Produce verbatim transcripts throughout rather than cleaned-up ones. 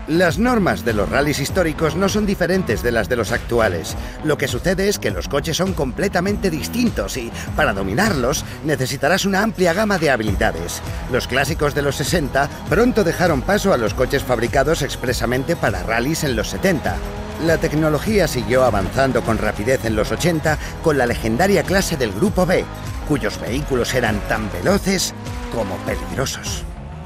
Las normas de los rallies históricos no son diferentes de las de los actuales. Lo que sucede es que los coches son completamente distintos y, para dominarlos, necesitarás una amplia gama de habilidades. Los clásicos de los sesenta pronto dejaron paso a los coches fabricados expresamente para rallies en los setenta. La tecnología siguió avanzando con rapidez en los ochenta con la legendaria clase del Grupo B, cuyos vehículos eran tan veloces como peligrosos.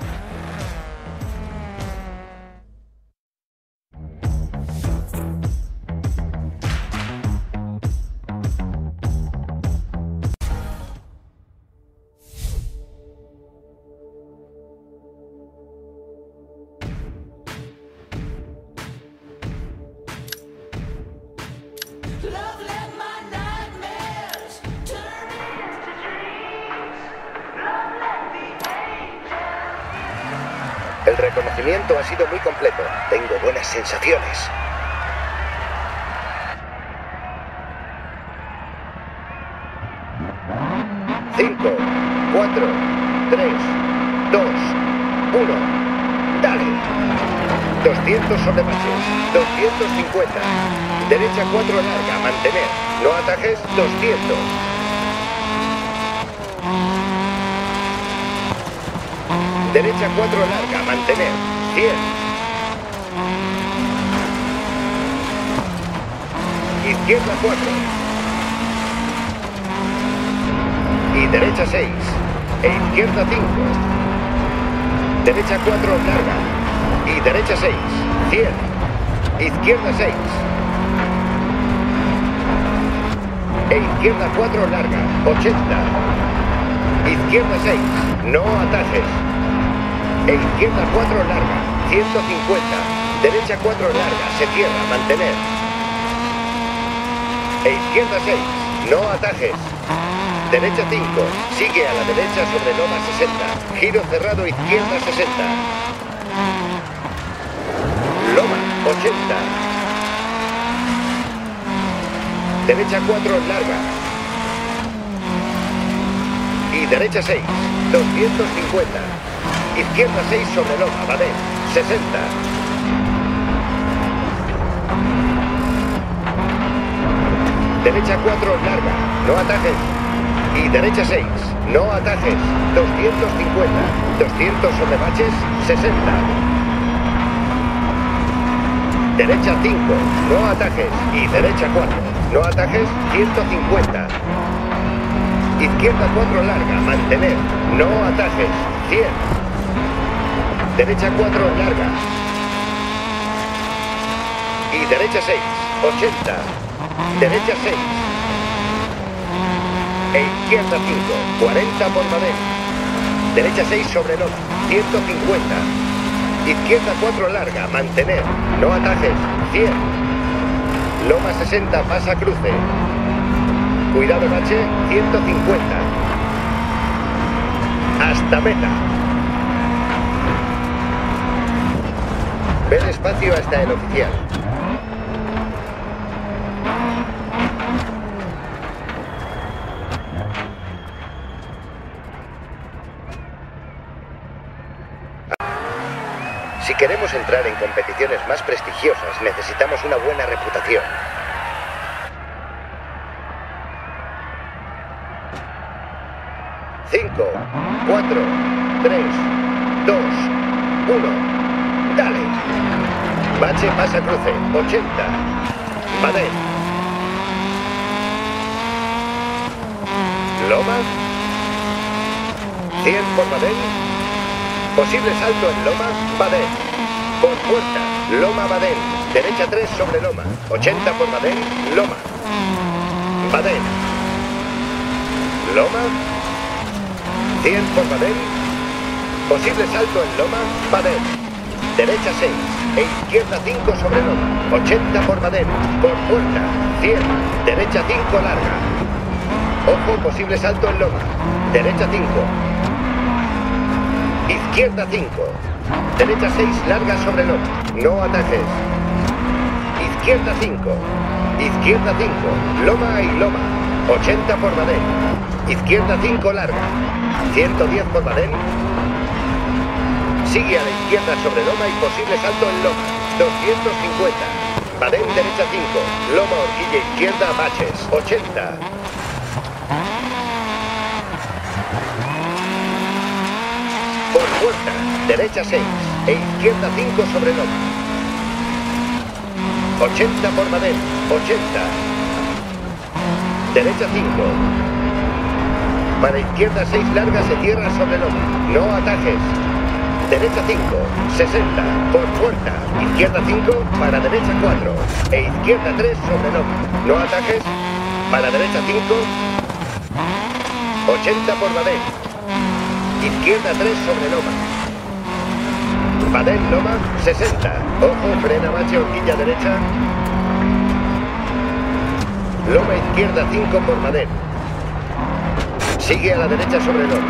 El reconocimiento ha sido muy completo. Tengo buenas sensaciones. Cinco, cuatro, tres, dos, uno. ¡Dale! doscientos sobre baches. doscientos cincuenta. Derecha cuatro larga. Mantener. No atajes. doscientos. Derecha cuatro larga, mantener, cien. Izquierda cuatro. Y derecha seis. E izquierda cinco. Derecha cuatro larga. Y derecha seis. cien. Izquierda seis. E izquierda cuatro larga. ochenta. Izquierda seis. No atajes. E izquierda cuatro larga, ciento cincuenta. Derecha cuatro larga, se cierra, mantener. E izquierda seis, no atajes. Derecha cinco, sigue a la derecha sobre loma sesenta. Giro cerrado, izquierda sesenta. Loma ochenta. Derecha cuatro larga. Y derecha seis, doscientos cincuenta. Izquierda seis sobre loma, vale, sesenta. Derecha cuatro larga, no atajes. Y derecha seis, no atajes, doscientos cincuenta. doscientos sobre baches, sesenta. Derecha cinco, no atajes. Y derecha cuatro, no atajes, ciento cincuenta. Izquierda cuatro larga, mantener, no atajes, cien. Derecha cuatro larga. Y derecha seis, ochenta. Derecha seis. E izquierda cinco, cuarenta por madera. Derecha seis sobre loma, ciento cincuenta. Izquierda cuatro larga, mantener, no atajes, cien. Loma sesenta, pasa cruce. Cuidado bache, ciento cincuenta. Hasta meta. Ve despacio hasta el oficial. Si queremos entrar en competiciones más prestigiosas, necesitamos una buena reputación. Cinco, cuatro, tres, dos, uno. ¡Dale! Bache pasa cruce, ochenta. Madén. Loma. cien por Madén. Posible salto en Loma, Madén. Por puerta, Loma, Madén. Derecha tres sobre Loma. ochenta por Madén, Loma. Madén. Loma. cien por Madén. Posible salto en Loma, Madén. Derecha seis, e izquierda cinco sobre loma, ochenta por Madén, por puerta, cien, derecha cinco larga. Ojo, posible salto en loma, derecha cinco. Izquierda cinco, derecha seis larga sobre loma, no atajes. Izquierda cinco, izquierda cinco, loma y loma, ochenta por Madén. Izquierda cinco larga, ciento diez por Madén. Sigue a la izquierda sobre loma y posible salto en loma. doscientos cincuenta. Badén derecha cinco. Loma horquilla izquierda baches. ochenta. Por puerta. Derecha seis. E izquierda cinco sobre loma. ochenta por Badén. ochenta. Derecha cinco. Para izquierda seis larga se cierra sobre loma. No atajes. Derecha cinco. sesenta. Por puerta. Izquierda cinco. Para derecha cuatro. E izquierda tres sobre loma. No atajes. Para derecha cinco. ochenta por Badén. Izquierda tres sobre loma. Badén loma. sesenta. Ojo, frena bache horquilla derecha. Loma izquierda cinco por Badén. Sigue a la derecha sobre loma.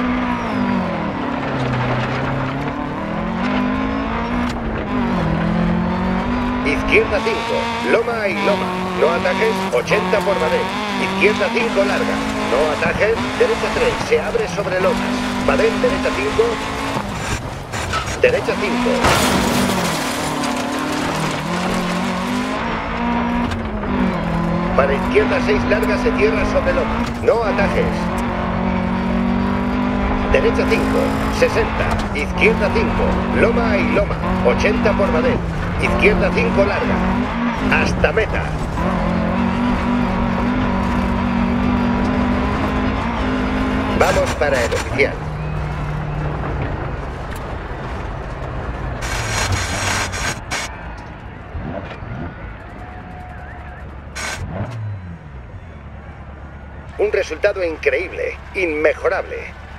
Izquierda cinco. Loma y loma. No atajes. ochenta por Badén. Izquierda cinco larga. No atajes. Derecha tres. Se abre sobre lomas. Badén derecha cinco. Derecha cinco. Para izquierda seis larga se cierra sobre loma. No atajes. Derecha cinco. sesenta. Izquierda cinco. Loma y loma. ochenta por Badén. Izquierda cinco larga. Hasta meta. Vamos para el oficial. Un resultado increíble, inmejorable.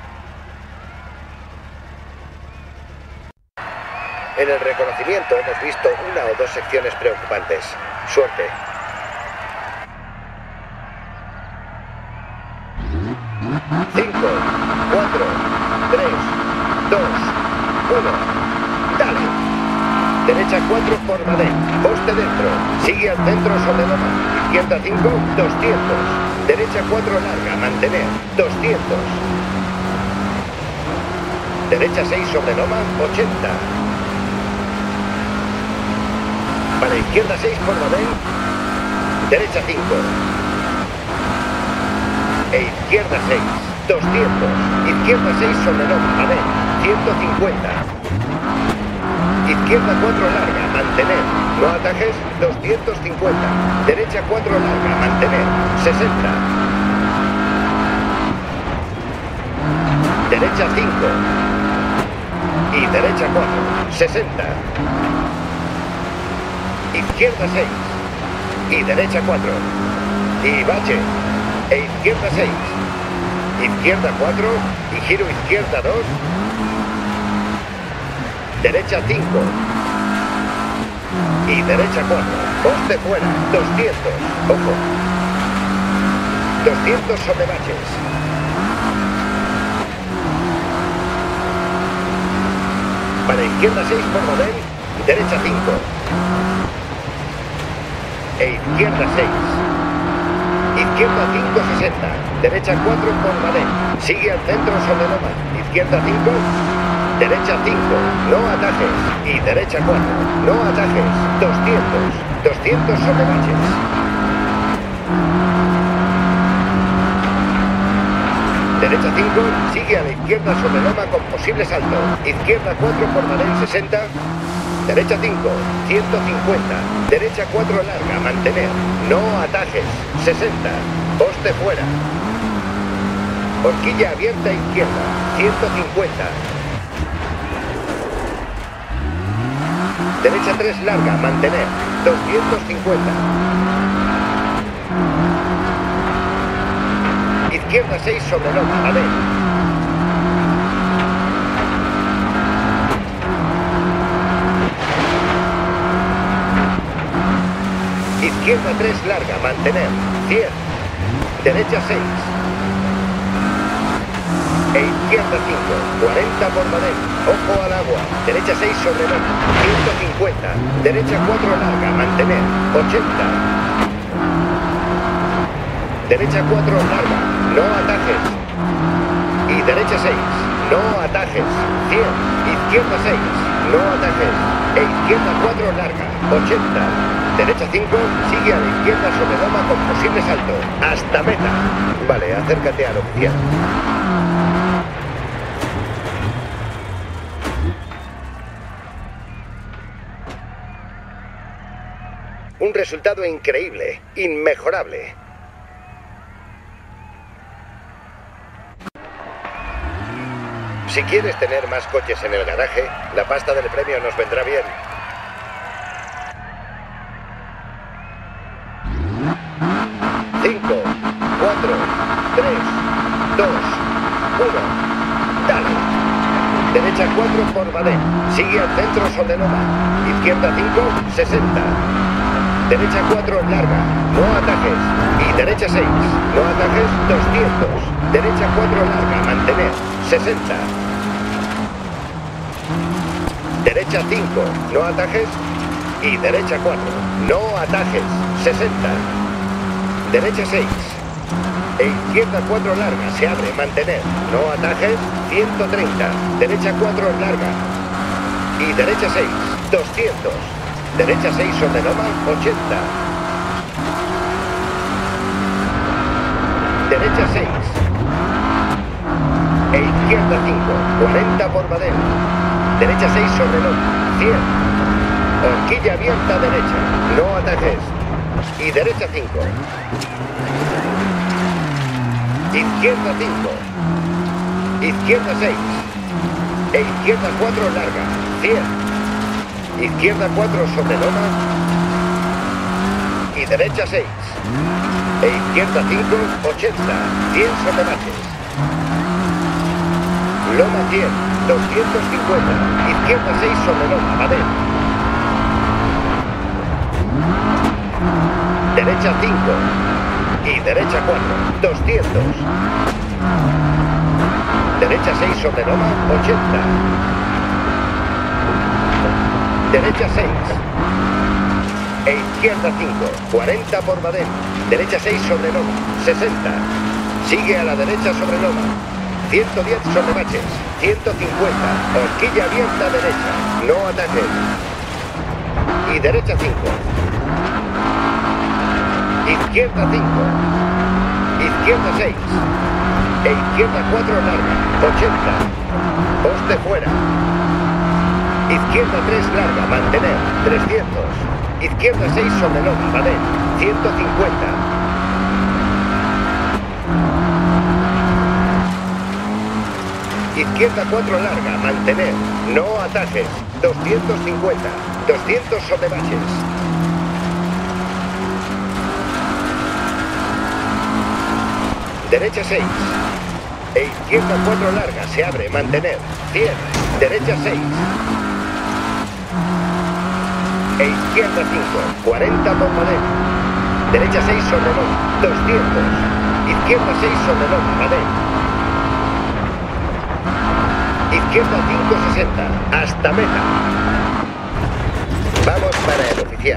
En el reconocimiento hemos visto una o dos secciones preocupantes. Suerte. Cinco, cuatro, tres, dos, uno. Dale. Derecha cuatro por Badén. Poste dentro. Sigue al centro sobre loma. Izquierda cinco, doscientos. Derecha cuatro larga. Mantener. doscientos. Derecha seis sobre loma. ochenta. Para izquierda seis por Badén. Derecha cinco. E izquierda seis. doscientos. Izquierda seis sobre loma. Badén. ciento cincuenta. Izquierda cuatro larga. Mantener. No atajes. doscientos cincuenta. Derecha cuatro larga. Mantener. sesenta. Derecha cinco. Y derecha cuatro. sesenta. Izquierda seis. Y derecha cuatro. Y bache. E izquierda seis. Izquierda cuatro. Y giro izquierda dos. Derecha cinco. Y derecha cuatro. Poste fuera. doscientos. Ojo. doscientos sobre baches. Para izquierda seis por Badén. Derecha cinco. E izquierda seis. Izquierda cinco, sesenta. Derecha cuatro por Badén. Sigue al centro sobre loma. Izquierda cinco. Derecha cinco. No atajes. Y derecha cuatro. No atajes. doscientos. doscientos sobre baches. Derecha cinco. Sigue a la izquierda sobre loma con posible salto. Izquierda cuatro por Badén sesenta. Derecha cinco, ciento cincuenta. Derecha cuatro larga, mantener. No atajes. sesenta. Poste fuera. Horquilla abierta izquierda. ciento cincuenta. Derecha tres larga, mantener. doscientos cincuenta. Izquierda seis sobre loma, Badén. Izquierda tres larga, mantener. cien. Derecha seis. E izquierda cinco. cuarenta por Badén. Ojo al agua. Derecha seis sobre loma. ciento cincuenta. Derecha cuatro larga, mantener. ochenta. Derecha cuatro larga. No atajes. Y derecha seis. no atajes, cien, izquierda seis, no atajes, e izquierda cuatro larga, ochenta, derecha cinco, sigue a la izquierda sobre loma con posible salto, hasta meta. Vale, acércate al oficial. Un resultado increíble, inmejorable. Si quieres tener más coches en el garaje, la pasta del premio nos vendrá bien. cinco, cuatro, tres, dos, uno. Dale. Derecha cuatro por Badén. Sigue al centro sobre loma. Izquierda cinco, sesenta. Derecha cuatro larga, no atajes. Y derecha seis, no atajes, doscientos. Derecha cuatro larga, mantener, sesenta. Derecha cinco, no atajes. Y derecha cuatro, no atajes, sesenta. Derecha seis. E izquierda cuatro larga, se abre, mantener, no atajes, ciento treinta. Derecha cuatro larga. Y derecha seis, doscientos. Derecha seis sobre loma, ochenta. Derecha seis. E izquierda cinco, cuarenta por Badén. Derecha seis sobre loma, cien. Horquilla abierta derecha, no atajes. Y derecha cinco. Izquierda cinco. Izquierda seis. E izquierda cuatro larga, cien. Izquierda cuatro sobre loma. Y derecha seis. E izquierda cinco, ochenta. cien sobre baches. Loma cien, doscientos cincuenta. Izquierda seis sobre loma, Badén. Derecha cinco. Y derecha cuatro, doscientos. Derecha seis sobre loma, ochenta. Derecha seis. E izquierda cinco, cuarenta por Badén. Derecha seis sobre loma, sesenta. Sigue a la derecha sobre loma. ciento diez sobre baches, ciento cincuenta. Horquilla abierta derecha, no ataques. Y derecha cinco. Izquierda cinco. Izquierda seis. E izquierda cuatro larga, ochenta. Poste fuera. Izquierda tres larga, mantener, trescientos. Izquierda seis sobre loma, Badén, ciento cincuenta. Izquierda cuatro larga, mantener, no atajes, doscientos cincuenta. doscientos sobre baches. Derecha seis. E izquierda cuatro larga, se abre, mantener, cien. Derecha seis. E izquierda cinco, cuarenta por Badén. Derecha seis sobre loma, doscientos. Izquierda seis sobre loma, Badén. Izquierda cinco, sesenta. Hasta meta. Vamos para el oficial.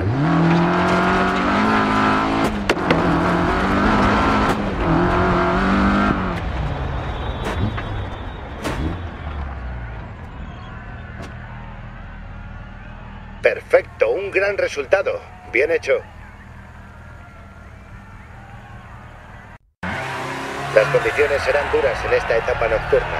Perfecto, un gran resultado. Bien hecho. Las condiciones serán duras en esta etapa nocturna.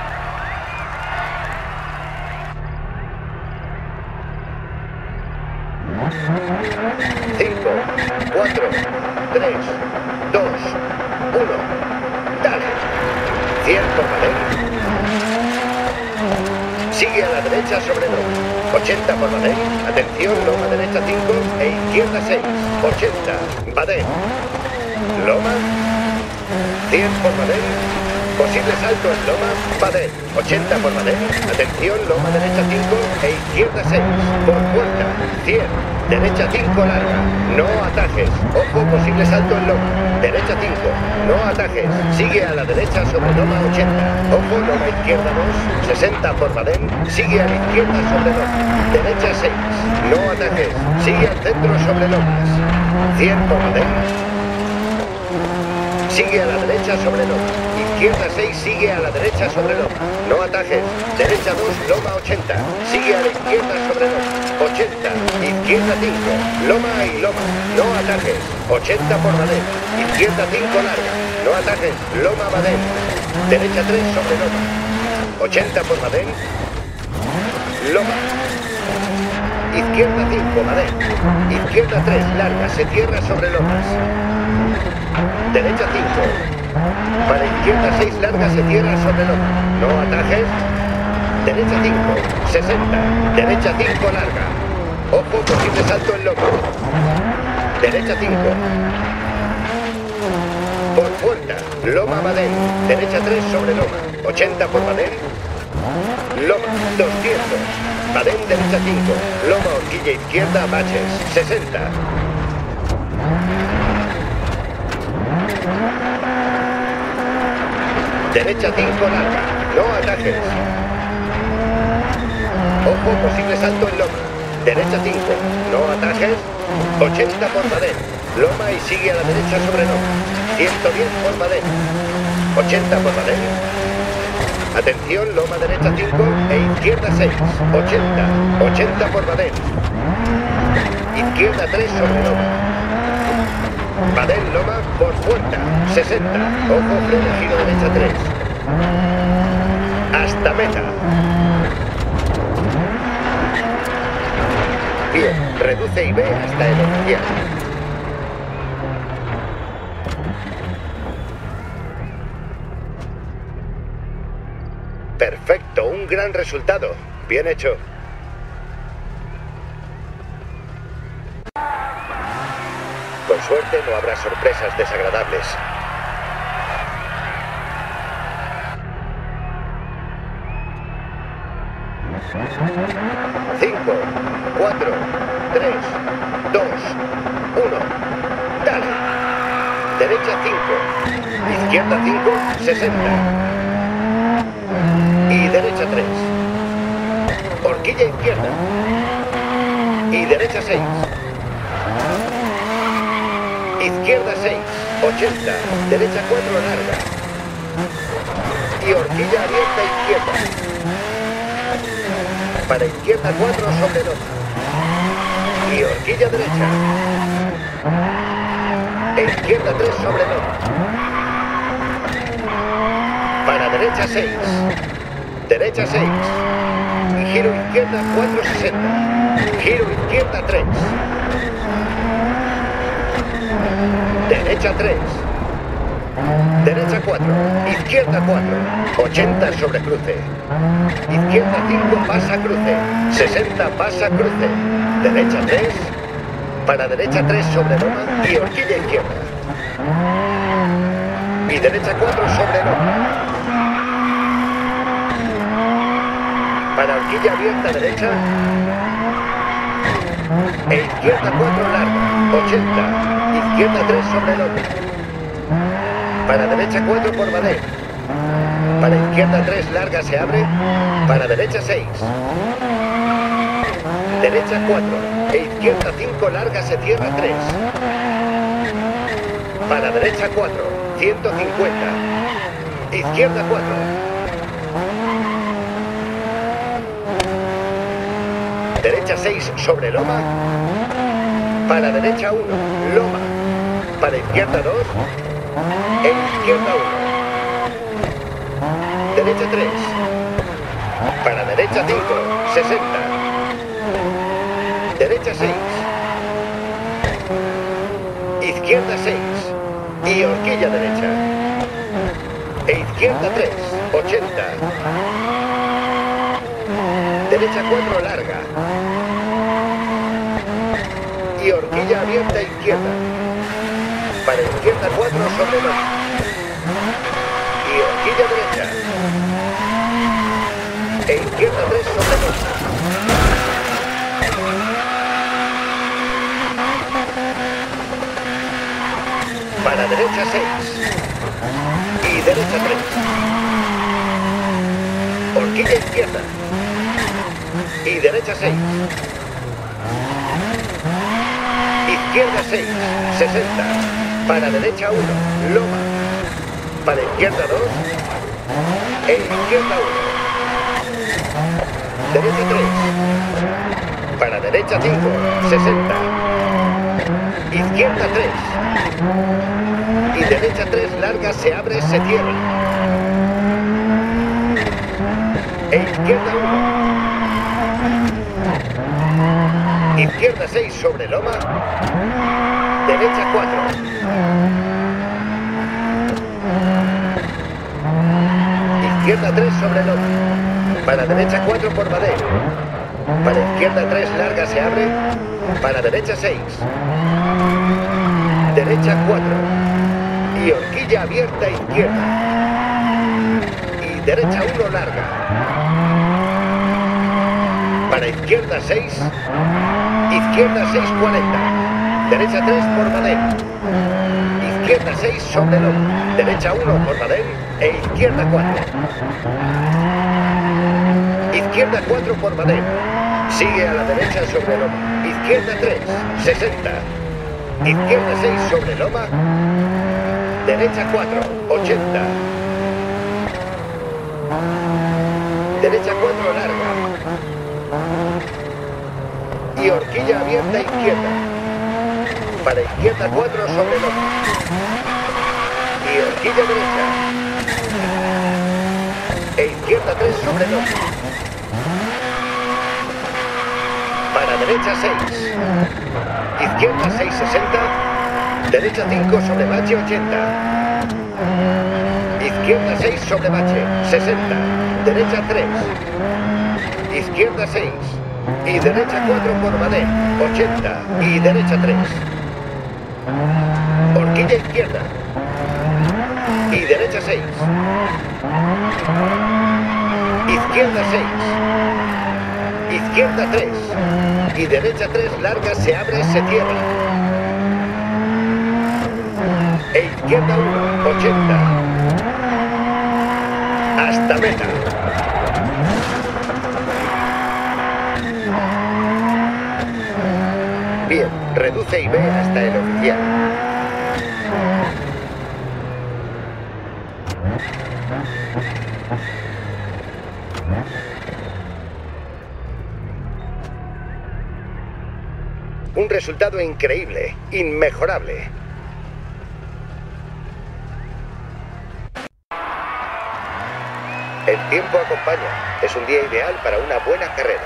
cinco, cuatro, tres, dos, uno. Dale. cien por Badén. Sigue a la derecha sobre loma. ochenta por Badén. Atención, loma derecha cinco e izquierda seis. ochenta. Badén. Loma. cien por Badén. Posible salto en loma. Badén. ochenta por Badén. Atención, loma derecha cinco e izquierda seis. Por puerta. cien. Derecha cinco larga. No atajes. Ojo, posible salto en loma. Derecha cinco. No atajes. Sigue a la derecha sobre loma ochenta. Ojo, loma izquierda dos. sesenta por Badén. Sigue a la izquierda sobre loma. Derecha seis. No atajes. Sigue al centro sobre lomas. cien por Badén. sigue a la derecha sobre loma. Izquierda seis, sigue a la derecha sobre loma. No atajes. Derecha dos, loma ochenta. Sigue a la izquierda sobre loma. ochenta. Izquierda cinco, loma y loma. No atajes. ochenta por Badén. Izquierda cinco, larga. No atajes. Loma Badén. Derecha tres sobre loma. ochenta por Badén. Loma. Izquierda cinco, Badén. Izquierda tres, larga. Se cierra sobre lomas. Derecha cinco. Para izquierda seis, larga, se cierra sobre loma. No atajes. Derecha cinco, sesenta. Derecha cinco, larga. Ojo, posible salto en loma. Derecha cinco. Por puerta. Loma Badén. Derecha tres sobre loma. ochenta por Badén. Loma, doscientos. Badén, derecha cinco. Loma, horquilla izquierda, baches. sesenta. Derecha cinco, larga. No atajes. Ojo, posible salto en loma. Derecha cinco. No atajes. ochenta por Badén. Loma y sigue a la derecha sobre loma. ciento diez por Badén. ochenta por Badén. Atención, loma derecha cinco e izquierda seis. ochenta. ochenta por Badén. Izquierda tres sobre loma. Badén, loma, por puerta. sesenta. Ojo, freno, giro derecha tres. Hasta meta. Bien, reduce y ve hasta el oficial. Perfecto, un gran resultado. Bien hecho. Con suerte no habrá sorpresas desagradables. Cinco, cuatro, tres, dos, uno. Dale. Derecha cinco. Izquierda cinco, sesenta. Y derecha tres. Horquilla izquierda. Y derecha seis. Izquierda seis. ochenta. Derecha cuatro, larga. Y horquilla abierta izquierda. Para izquierda cuatro sobre loma. Y horquilla derecha. E izquierda tres sobre loma. Para derecha seis. Derecha seis. Y giro izquierda cuatro sesenta. Giro izquierda tres. Derecha tres. Derecha cuatro. Izquierda cuatro. ochenta sobre cruce. Izquierda cinco, pasa cruce. sesenta, pasa cruce. Derecha tres. Para derecha tres sobre loma y horquilla izquierda. Y derecha cuatro sobre loma. Para horquilla abierta derecha. E izquierda cuatro, larga. ochenta. Izquierda tres sobre loma. Para derecha cuatro por Badén. Para izquierda tres, larga, se abre. Para derecha seis. Derecha cuatro. E izquierda cinco, larga, se cierra tres. Para derecha cuatro. ciento cincuenta. Izquierda cuatro. Derecha seis sobre loma. Para derecha uno. Loma. Para izquierda dos. E izquierda uno. Derecha tres. Para derecha cinco. sesenta. Derecha seis. Izquierda seis. Y horquilla derecha. E izquierda tres. ochenta. Derecha cuatro, larga. Y horquilla abierta izquierda. Para izquierda cuatro sobre loma. Y horquilla derecha. E izquierda tres sobre loma. Para derecha seis. Y derecha tres. Horquilla izquierda. Y derecha seis. Izquierda seis. sesenta. Para derecha uno. Loma. Para izquierda dos. E izquierda uno. Derecha tres. Para derecha cinco. sesenta. Izquierda tres. Y derecha tres larga, se abre, se cierra. E izquierda uno. Izquierda seis sobre loma. Derecha cuatro. Izquierda tres sobre loma. Para derecha cuatro por madera. Para izquierda tres larga, se abre. Para derecha seis. Derecha cuatro. Y horquilla abierta izquierda. Y derecha uno larga. Para izquierda seis. Izquierda seis cuarenta. Derecha tres por madera. Izquierda seis sobre loma. Derecha uno por madera. E izquierda cuatro. Izquierda cuatro por madera. Sigue a la derecha sobre loma. Izquierda tres. sesenta. Izquierda seis sobre loma. Derecha cuatro. ochenta. Derecha cuatro larga. Y horquilla abierta izquierda. Para izquierda cuatro sobre loma. Y horquilla derecha. E izquierda tres sobre loma. Para derecha seis. Izquierda seis sesenta. Derecha cinco sobre bache ochenta. Izquierda seis sobre bache sesenta. Derecha tres. Izquierda seis. Y derecha cuatro por madera ochenta. Y derecha tres. Horquilla izquierda. Y derecha seis. Izquierda seis. Izquierda tres. Y derecha tres larga, se abre, se cierra. E izquierda uno. ochenta. Hasta meta. Bien, reduce y ve hasta el oficial. Un resultado increíble, inmejorable. El tiempo acompaña. Es un día ideal para una buena carrera.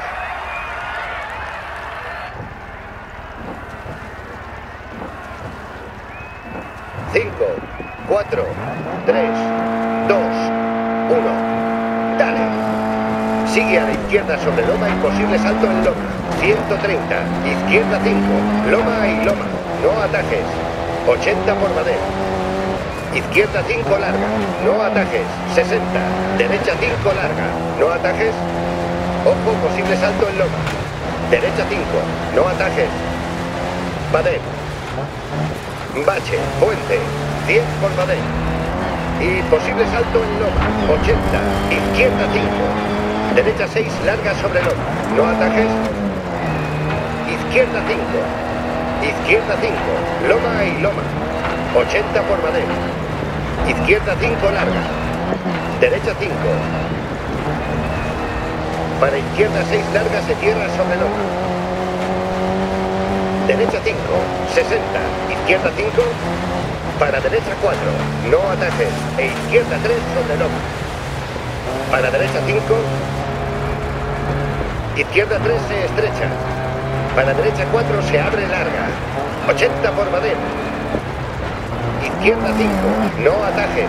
Cinco, cuatro, tres, dos, uno. Dale. Sigue a la izquierda sobre loma y posible salto en loma. ciento treinta. Izquierda cinco. Loma y loma. No atajes. ochenta por madera. Izquierda cinco larga. No atajes. sesenta. Derecha cinco larga. No atajes. Ojo, posible salto en loma. Derecha cinco. No atajes. Madera. Bache. Puente. cien por madera. Y posible salto en loma. ochenta. Izquierda cinco. Derecha seis larga sobre loma. No atajes. Izquierda cinco. Izquierda cinco. Loma y loma. ochenta por madera. Izquierda cinco larga. Derecha cinco. Para izquierda seis larga, se cierra sobre loma. Derecha cinco. sesenta. Izquierda cinco. Para derecha cuatro. No atajes. E izquierda tres sobre loma. Para derecha cinco. Izquierda tres se estrecha. Para derecha cuatro se abre larga. ochenta por madera. Izquierda cinco. No atajes.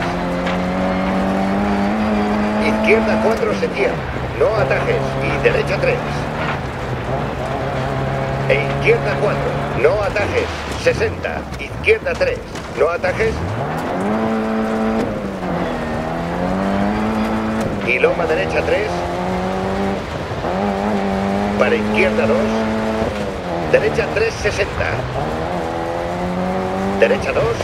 Izquierda cuatro se cierra. No atajes. Y derecha tres. E izquierda cuatro. No atajes. sesenta. Izquierda tres. No atajes. Y loma derecha tres. Para izquierda dos. Derecha tres sesenta. Derecha dos.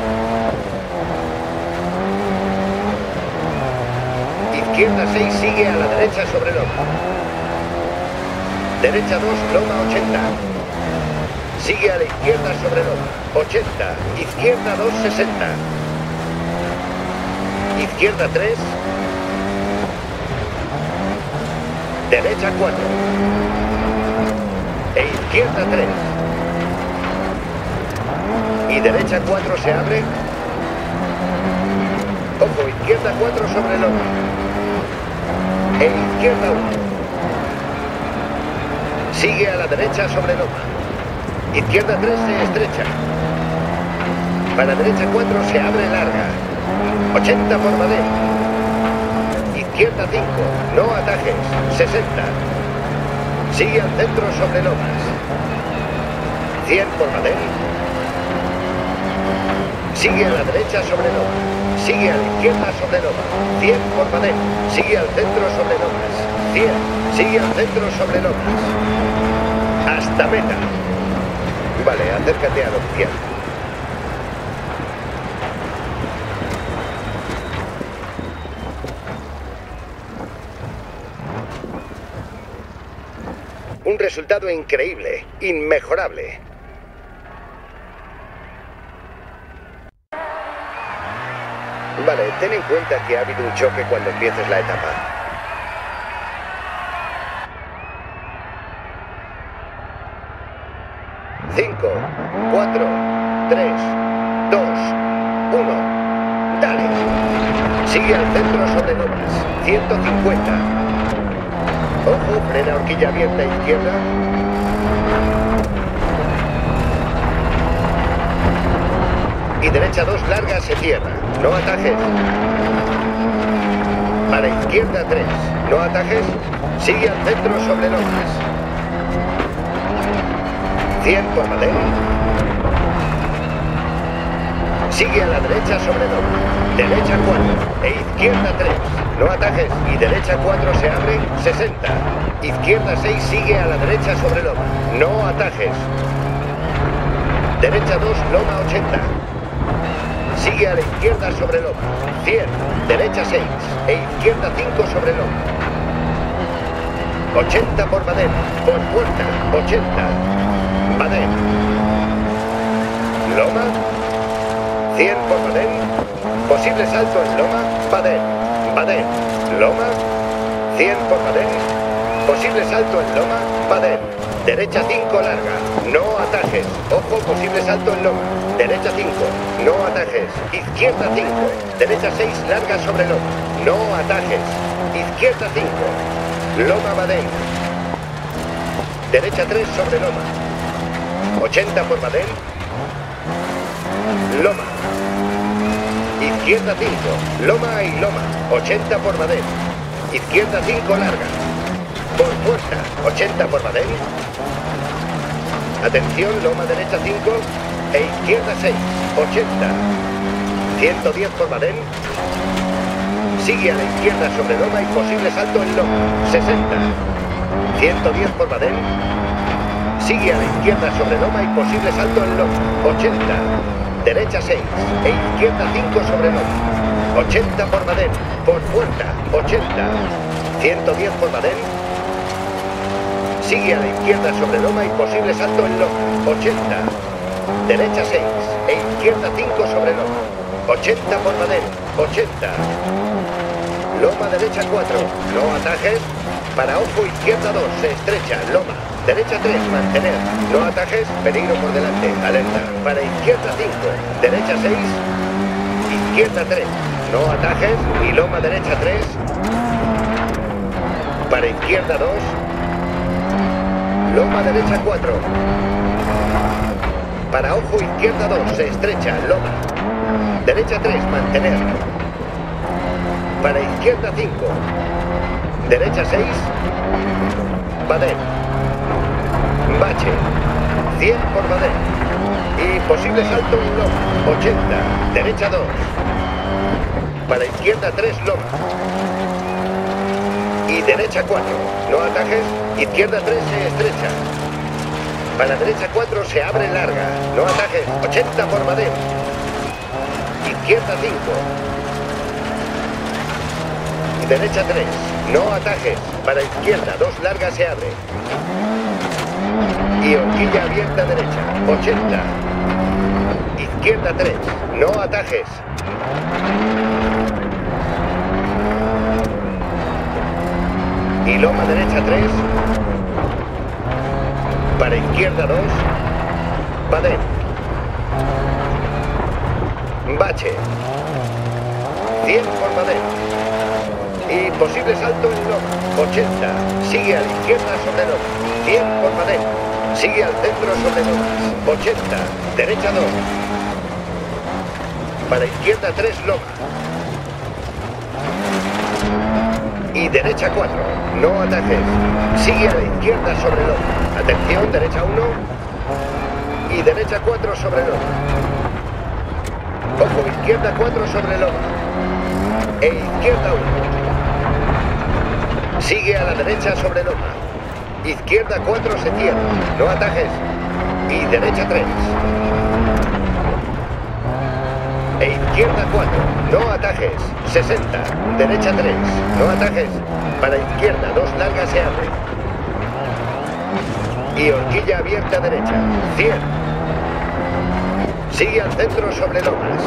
Izquierda seis sigue a la derecha sobre loma. Derecha dos, loma ochenta. Sigue a la izquierda sobre loma. ochenta. Izquierda dos sesenta. Izquierda tres. Derecha cuatro. E izquierda tres. Y derecha cuatro se abre. Ojo, izquierda cuatro sobre loma. E izquierda uno. Sigue a la derecha sobre loma. Izquierda tres se estrecha. Para derecha cuatro se abre larga. ochenta por Madén. Izquierda cinco. No atajes. sesenta. Sigue al centro sobre lomas. cien por Madén. Sigue a la derecha sobre loma. Sigue a la izquierda sobre loma. cien por Madén. Sigue al centro sobre lomas. cien. Sigue al centro sobre lomas. Hasta meta. Vale, acércate al oficial. Un resultado increíble, inmejorable. Vale, ten en cuenta que ha habido un choque cuando empieces la etapa. Cinco, cuatro, tres, dos, uno. Dale. Sigue al centro sobre lomas. ciento cincuenta. Ojo, frena horquilla abierta izquierda. Y derecha dos larga se cierra. No atajes. Para izquierda tres. No atajes. Sigue al centro sobre lomas. cien por Madén. Sigue a la derecha sobre loma. Derecha cuatro. E izquierda tres. No atajes. Y derecha cuatro se abre. sesenta. Izquierda seis sigue a la derecha sobre loma. No atajes. Derecha dos, loma ochenta. Sigue a la izquierda sobre loma. cien. Derecha seis. E izquierda cinco sobre loma. ochenta por Madén. Por puerta. ochenta. Madén. Loma. cien por Madén. Posible salto en loma. Madén. Madén. Loma. cien por Madén. Posible salto en loma. Madén. Derecha cinco larga. No atajes. Ojo, posible salto en loma. Derecha cinco. No atajes. Izquierda cinco. Derecha seis larga sobre loma. No atajes. Izquierda cinco. Loma Madén. Derecha tres sobre loma. ochenta por Madén. Loma. Izquierda cinco. Loma y loma. ochenta por Madén. Izquierda cinco larga. Por puerta. ochenta por Madén. Atención, loma derecha cinco. E izquierda seis. ochenta. ciento diez por Madén. Sigue a la izquierda sobre loma y posible salto en loma. sesenta. ciento diez por Madén. Sigue a la izquierda sobre loma y posible salto en loma. ochenta. Derecha seis. E izquierda cinco sobre loma. ochenta por Madén. Por puerta. ochenta. ciento diez por Madén. Sigue a la izquierda sobre loma y posible salto en loma. ochenta. Derecha seis. E izquierda cinco sobre loma. ochenta por Madén. ochenta. Loma derecha cuatro. No atajes. Para ojo izquierda dos. Se estrecha. Loma. Derecha tres. Mantener. No atajes. Peligro por delante. Alerta. Para izquierda cinco. Derecha seis. Izquierda tres. No atajes. Y loma derecha tres. Para izquierda dos. Loma derecha cuatro. Para ojo izquierda dos. Se estrecha. Loma. Derecha tres. Mantener. Para izquierda cinco. Derecha seis. Madén. Bache. cien por Madén. Y posible salto en loma. ochenta. Derecha dos. Para izquierda tres. Loma. Y derecha cuatro. No atajes. Izquierda tres se estrecha. Para derecha cuatro se abre larga. No atajes. ochenta por Madén. Izquierda cinco. Derecha tres. No atajes. Para izquierda dos larga se abre. Y horquilla abierta derecha. ochenta. Izquierda tres. No atajes. y loma derecha tres. Para izquierda dos. Badén. Bache. cien por Badén. Y posible salto en loma. ochenta. Sigue a la izquierda sobre loma. cien por Badén. Sigue al centro sobre lomas. ochenta. Derecha dos. Para izquierda tres loma. Y derecha cuatro. No atajes. Sigue a la izquierda sobre loma. Atención, derecha uno. Y derecha cuatro sobre loma. Ojo, izquierda cuatro sobre loma. E izquierda uno. Sigue a la derecha sobre loma. Izquierda cuatro se cierra. No atajes. Y derecha tres. E izquierda cuatro. No atajes. sesenta. Derecha tres. No atajes. Para izquierda dos largas se abre. Y horquilla abierta derecha. cien. Sigue al centro sobre lomas.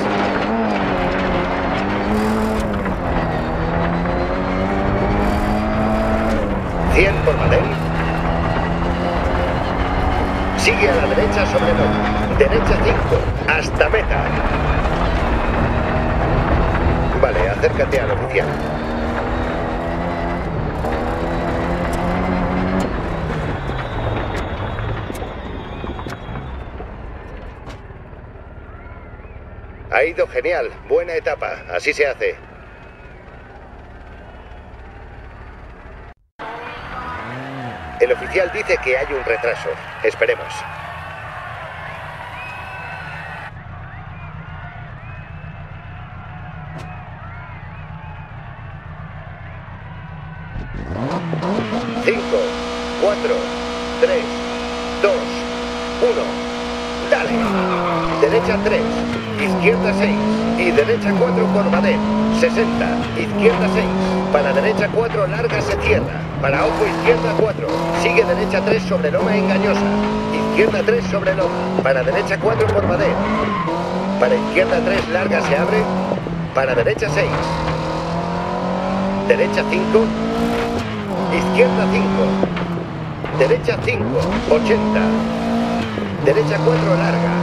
cien por Badén. Sigue a la derecha sobre loma. Derecha cinco. Hasta meta. Vale, acércate al oficial. Ha ido genial. Buena etapa. Así se hace. El oficial dice que hay un retraso. Esperemos. cinco, cuatro, tres, dos, uno. Dale. Derecha tres, izquierda seis y derecha cuatro por Badén. sesenta, izquierda seis. Para derecha cuatro, larga se cierra. Para ojo, izquierda cuatro. Sigue derecha tres sobre loma engañosa. Izquierda tres sobre loma. Para derecha cuatro por Badén. Para izquierda tres, larga se abre. Para derecha seis. Derecha cinco. Izquierda cinco. Derecha cinco. ochenta. Derecha cuatro larga.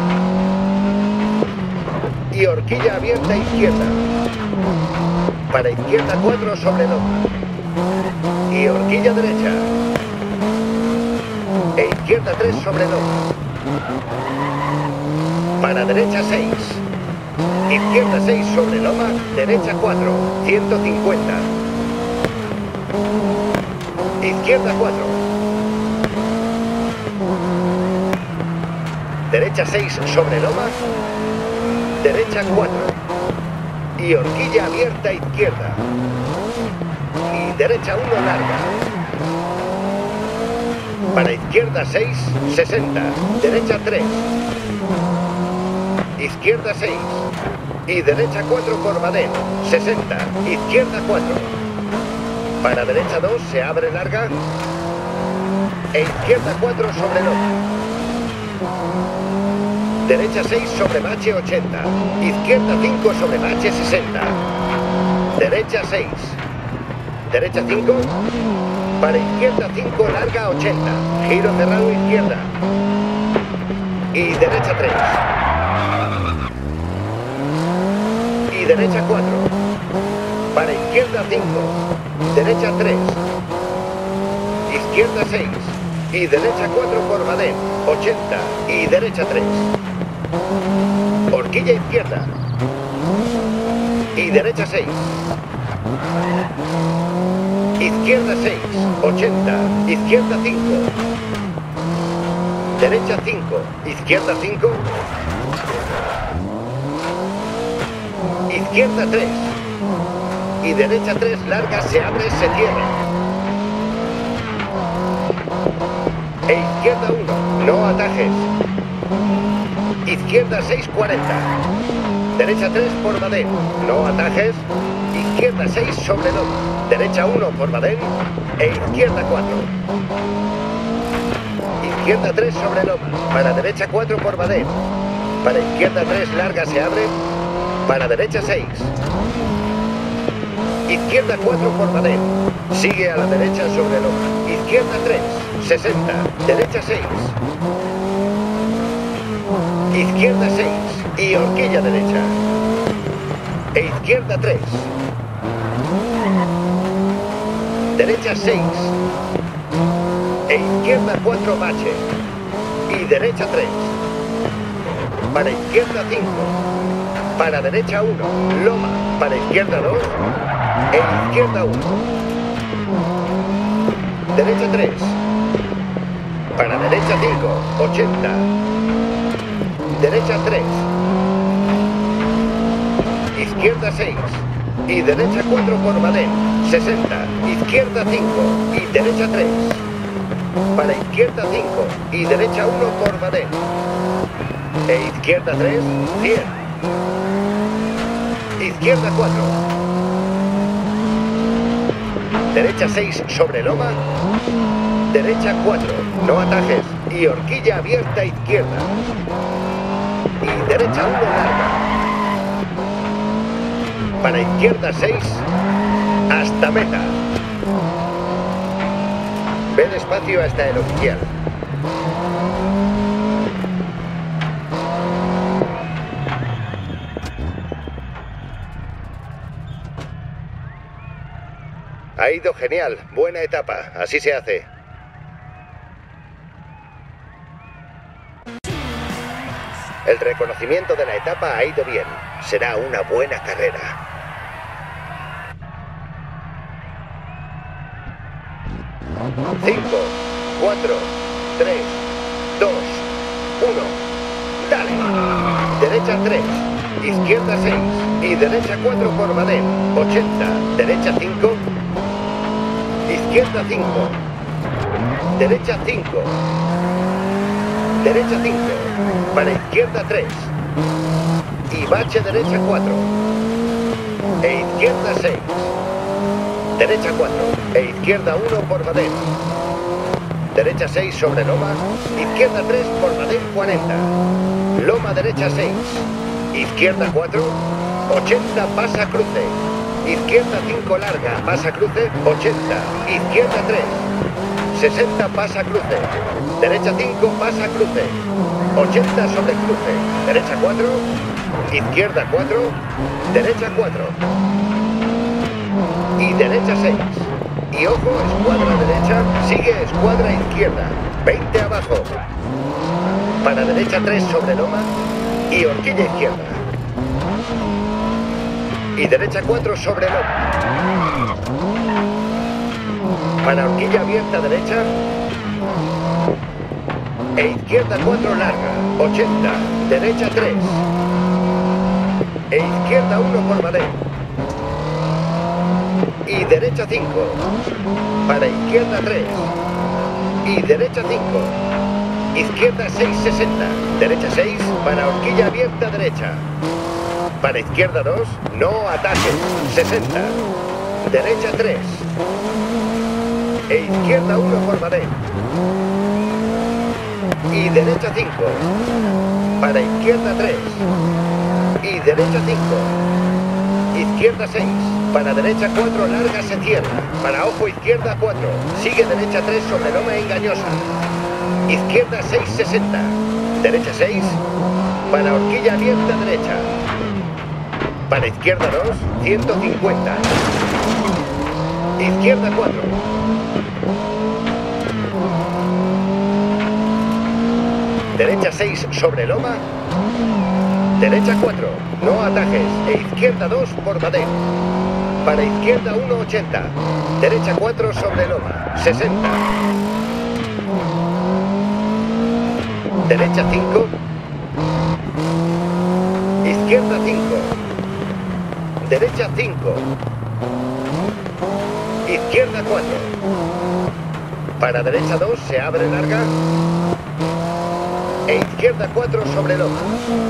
Y horquilla abierta izquierda. Para izquierda cuatro sobre loma. Y horquilla derecha. E izquierda tres sobre loma. Para derecha seis. Izquierda seis sobre loma. Derecha cuatro. ciento cincuenta. Izquierda cuatro. Derecha seis sobre loma. Derecha cuatro. Y horquilla abierta izquierda. Y derecha uno larga. Para izquierda seis, sesenta. Derecha tres. Izquierda seis. Y derecha cuatro por Badén. sesenta. Izquierda cuatro. Para derecha dos se abre larga. E izquierda cuatro sobre loma. Derecha seis sobre bache ochenta. Izquierda cinco sobre bache sesenta. Derecha seis. Derecha cinco. Para izquierda cinco larga ochenta. Giro cerrado izquierda. Y derecha tres. Y derecha cuatro. Para izquierda cinco. Derecha tres. Izquierda seis. Y derecha cuatro por Badén. ochenta. Y derecha tres. Horquilla izquierda. Y derecha seis. Izquierda seis. ochenta. Izquierda cinco. Derecha cinco. Izquierda cinco. Izquierda tres. Y derecha tres larga se abre, se cierra. E izquierda uno. No atajes. Izquierda seis cuarenta. Derecha tres por Badén. No atajes. Izquierda seis sobre loma. Derecha uno por Badén. E izquierda cuatro. Izquierda tres sobre loma. Para derecha cuatro por Badén. Para izquierda tres larga se abre. Para derecha seis. Izquierda cuatro por Madén. Sigue a la derecha sobre loma. Izquierda tres, sesenta. Derecha seis. Izquierda seis y horquilla derecha. E izquierda tres. Derecha seis. E izquierda cuatro bache. Y derecha tres. Para izquierda cinco. Para derecha uno. Loma. Para izquierda dos. E izquierda uno. Derecha tres. Para derecha cinco. ochenta. Derecha tres. Izquierda seis. Y derecha cuatro por Madén. sesenta. Izquierda cinco. Y derecha tres. Para izquierda cinco. Y derecha uno por Madén. E izquierda tres. cien. Izquierda cuatro. Derecha seis sobre loma. Derecha cuatro. No atajes. Y horquilla abierta izquierda. Y derecha uno larga. Para izquierda seis. Hasta meta. Ve despacio hasta el oficial. Ha ido genial. Buena etapa. Así se hace. El reconocimiento de la etapa ha ido bien. Será una buena carrera. Cinco, cuatro, tres, dos, uno. Dale. Derecha tres. Izquierda seis. Y derecha cuatro por Madén. ochenta. Derecha cinco. Izquierda cinco. Derecha cinco. Derecha cinco. Para izquierda tres. Y bache derecha cuatro. E izquierda seis. Derecha cuatro. E izquierda uno por Madén. Derecha seis sobre loma. Izquierda tres por Madén cuarenta. Loma derecha seis. Izquierda cuatro. ochenta pasa cruce. Izquierda cinco larga. Pasa cruce. ochenta. Izquierda tres. sesenta pasa cruce. Derecha cinco pasa cruce. ochenta sobre cruce. Derecha cuatro. Izquierda cuatro. Derecha cuatro. Y derecha seis. Y ojo, escuadra derecha. Sigue escuadra izquierda. veinte abajo. Para derecha tres sobre loma. Y horquilla izquierda. Y derecha cuatro sobre loma. Para horquilla abierta derecha. E izquierda cuatro larga. ochenta. Derecha tres. E izquierda uno por Madén. Y derecha cinco. Para izquierda tres. Y derecha cinco. Izquierda seis sesenta. Derecha seis. Para horquilla abierta derecha. Para izquierda dos. No ataques. sesenta. Derecha tres. E izquierda uno por Madén. Y derecha cinco. Para izquierda tres. Y derecha cinco. Izquierda seis. Para derecha cuatro larga se cierra. Para ojo izquierda cuatro. Sigue derecha tres sobre loma engañosa. Izquierda seis sesenta. Derecha seis. Para horquilla abierta derecha. Para izquierda dos. ciento cincuenta. Izquierda cuatro. Derecha seis sobre loma. Derecha cuatro. No atajes. E izquierda dos por Madén. Para izquierda uno ochenta. Derecha cuatro sobre loma. sesenta. Derecha cinco. Izquierda cinco. Derecha cinco. Izquierda cuatro. Para derecha dos se abre larga. E izquierda cuatro sobre loma.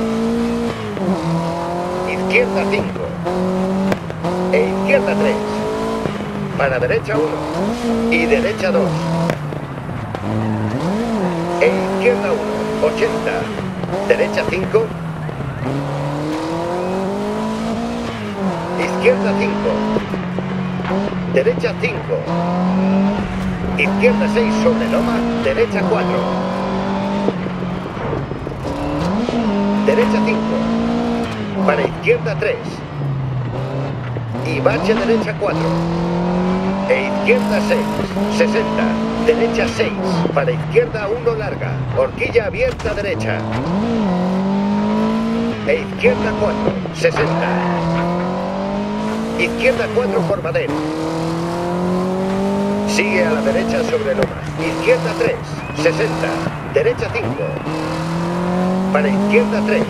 Izquierda cinco. E izquierda tres. Para derecha uno. Y derecha dos. E izquierda uno. ochenta. Derecha cinco. Izquierda cinco. derecha cinco. Izquierda seis sobre loma, derecha cuatro. Derecha cinco. Para izquierda tres. Y bache derecha cuatro. E izquierda seis, sesenta. Derecha seis. Para izquierda uno larga. Horquilla abierta derecha. E izquierda cuatro, sesenta. Izquierda cuatro por madera. Sigue a la derecha sobre loma. Izquierda tres, sesenta. Derecha cinco. Para izquierda tres.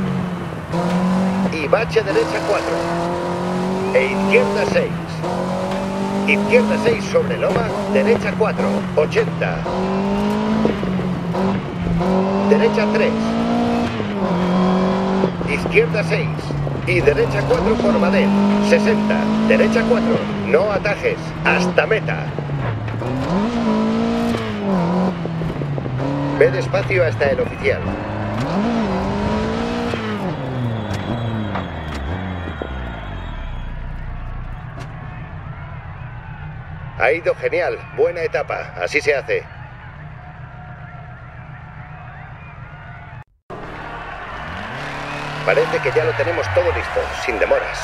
Y bache derecha cuatro. E izquierda seis. Izquierda seis sobre loma. Derecha cuatro. ochenta. Derecha tres. Izquierda seis. Y derecha cuatro por madera. sesenta. Derecha cuatro. No atajes. Hasta meta. Ve despacio hasta el oficial. Ha ido genial. Buena etapa. Así se hace. Parece que ya lo tenemos todo listo, sin demoras.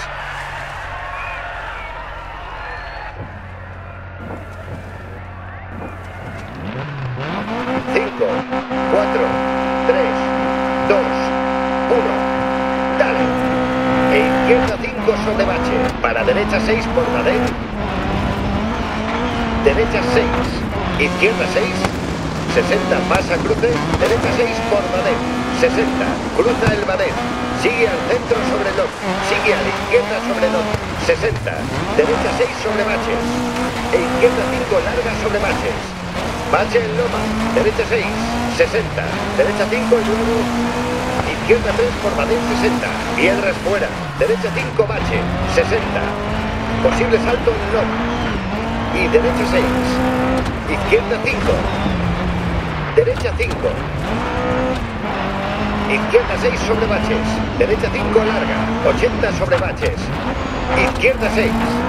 Cinco, cuatro, tres, dos, uno. Dale. E izquierda cinco sobre bache. Para derecha seis por madera. Derecha seis. Izquierda seis. sesenta. Pasa cruce. Derecha seis por madera. sesenta. Cruza el madera. Sigue al centro sobre loma. Sigue a la izquierda sobre loma. sesenta. Derecha seis sobre baches. E izquierda cinco larga sobre baches. Bache en loma. Derecha seis. sesenta. Derecha cinco y luego. Izquierda tres por madera. sesenta. Piedras fuera. Derecha cinco bache. sesenta. Posible salto en loma. Y derecha seis. Izquierda cinco. Derecha cinco. Izquierda seis sobre baches. Derecha cinco larga. ochenta sobre baches. Izquierda seis.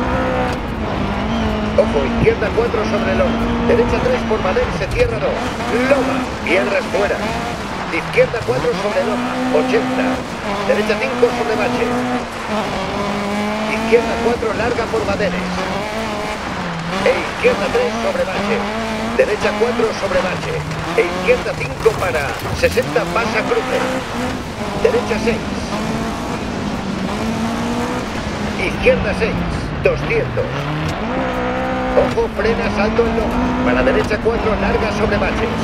Ojo, izquierda cuatro sobre loma. Derecha tres por madera, se cierra dos. Loma. Piedras fuera. Izquierda cuatro sobre loma. ochenta. Derecha cinco sobre baches. Izquierda cuatro larga por maderes. E izquierda tres sobre bache. Derecha cuatro sobre bache. E izquierda cinco para sesenta pasa cruce. Derecha seis. Izquierda seis. doscientos. Ojo, frena, salto en loma. Para derecha cuatro larga sobre baches.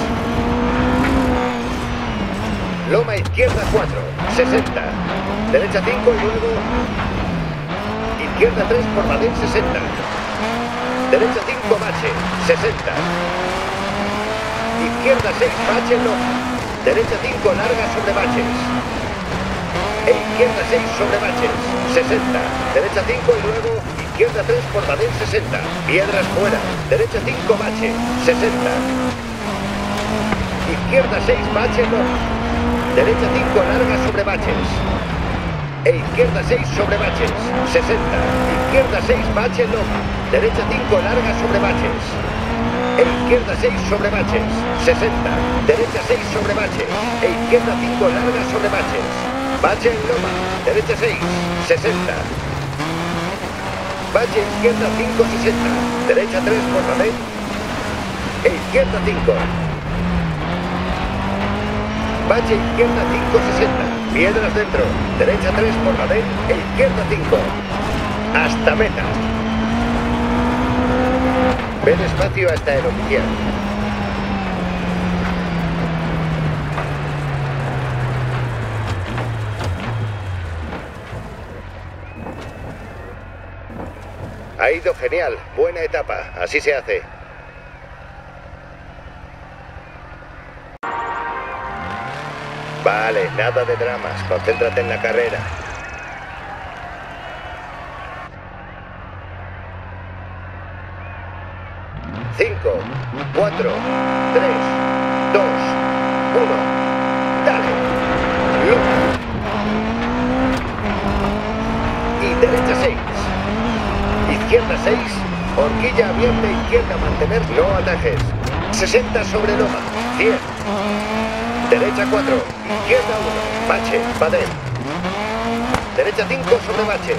Loma izquierda cuatro. sesenta. Derecha cinco y luego. Izquierda tres por madera sesenta. Derecha cinco bache. sesenta. Izquierda seis bache loma. Derecha cinco larga sobre baches. E izquierda seis sobre baches. sesenta. Derecha cinco y luego izquierda tres por madera sesenta. Piedras fuera. Derecha cinco bache. sesenta. Izquierda seis bache loma. Derecha cinco larga sobre baches. E izquierda seis sobre baches. sesenta. Izquierda seis bache loma. Derecha cinco larga sobre baches. E izquierda seis sobre baches. sesenta. Derecha seis sobre baches. E izquierda cinco larga sobre baches. Bache en loma. Derecha seis. sesenta. Bache izquierda cinco, sesenta. Derecha tres por madera. E izquierda cinco. Bache izquierda cinco, sesenta. Piedras dentro. Derecha tres por madera. E izquierda cinco. Hasta meta. Ve despacio hasta el oficial. Ha ido genial. Buena etapa. Así se hace. Vale, nada de dramas. Concéntrate en la carrera. Cinco, cuatro, tres, dos, uno. Dale. Loma. Y derecha seis. Izquierda izquierda seis, horquilla abierta, izquierda mantener, no atajes. sesenta sobre loma, cien. Derecha cuatro, izquierda uno, bache, padel. Derecha cinco sobre bache.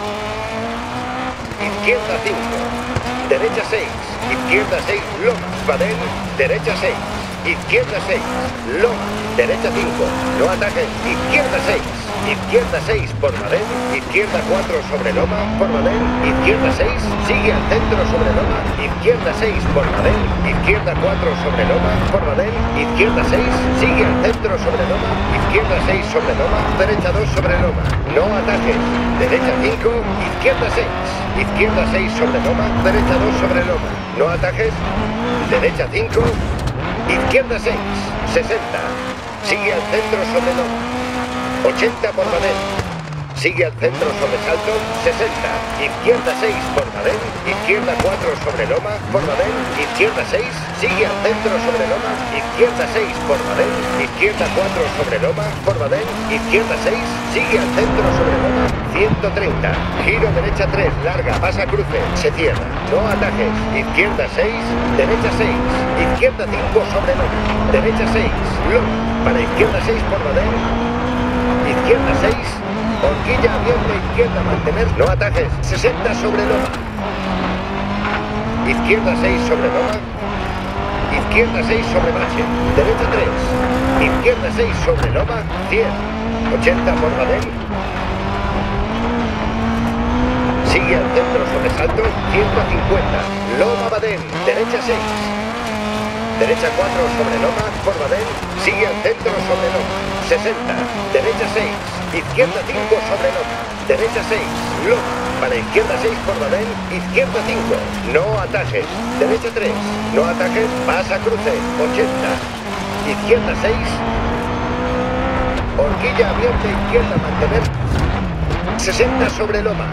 Izquierda cinco. Derecha seis, izquierda seis, loma, padel. Derecha seis, izquierda seis, loma, derecha cinco, no atajes, izquierda seis. Izquierda seis por Madén, izquierda cuatro sobre loma, por Madén, izquierda seis, sigue al centro sobre loma, izquierda seis por Madén, izquierda cuatro sobre loma, por Madén, izquierda seis, sigue al centro sobre loma, izquierda seis sobre loma, derecha dos sobre loma, no atajes, derecha cinco, izquierda seis, izquierda seis sobre loma, derecha dos sobre loma, no atajes, derecha cinco, izquierda seis, sesenta, sigue al centro sobre loma. ochenta por Madén. Sigue al centro sobre salto, sesenta. Izquierda seis por Madén. Izquierda cuatro sobre loma, por Madén. Izquierda seis. Sigue al centro sobre loma. Izquierda seis por Madén. Izquierda cuatro sobre loma, por Madén. Izquierda seis. Sigue al centro sobre loma. ciento treinta. Giro derecha tres. Larga. Pasa cruce. Se cierra. No atajes. Izquierda seis. Derecha seis. Izquierda cinco sobre loma. Derecha seis. Loma. Para izquierda seis por Madén. Izquierda seis, horquilla abierta, izquierda mantener, no atajes, sesenta sobre loma. Izquierda seis sobre loma. Izquierda seis sobre bache, derecha tres. Izquierda seis sobre loma, cien. ochenta por Madén. Sigue al centro sobre salto, ciento cincuenta. Loma Madén, derecha seis. Derecha cuatro sobre loma, por Madén, sigue al centro sobre loma, sesenta, derecha seis, izquierda cinco sobre loma, derecha seis, loma, para izquierda seis por Madén, izquierda cinco, no atajes, derecha tres, no atajes, pasa cruce, ochenta, izquierda seis, horquilla abierta, izquierda mantener, sesenta sobre loma,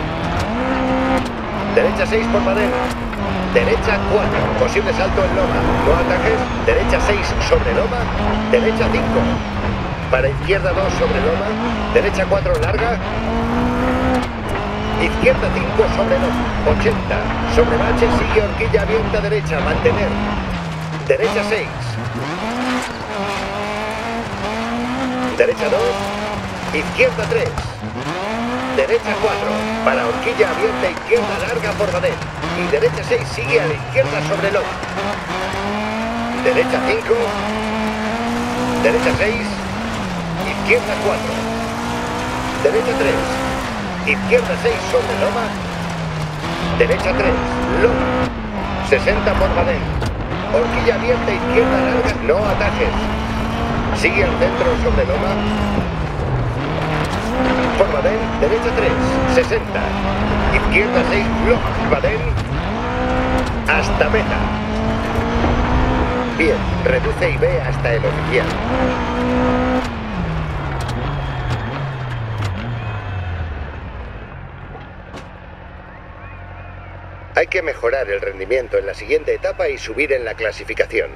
derecha seis por Madén. Derecha cuatro, posible salto en loma, no atajes, derecha seis sobre loma, derecha cinco, para izquierda dos sobre loma, derecha cuatro larga, izquierda cinco sobre loma, ochenta, sobre bache, sigue horquilla abierta derecha, mantener, derecha seis, derecha dos, izquierda tres, derecha cuatro, para horquilla abierta, izquierda larga por Madén. Y derecha seis sigue a la izquierda sobre loma. Derecha cinco, derecha seis, izquierda cuatro, derecha tres, izquierda seis sobre loma, derecha tres, loma, sesenta por Madén. Horquilla abierta, izquierda larga, no atajes. Sigue al centro sobre loma. Por Madén, derecha tres, sesenta. Izquierda seis, loma, Madén. Hasta meta. Bien, reduce y ve hasta el oficial. Hay que mejorar el rendimiento en la siguiente etapa y subir en la clasificación.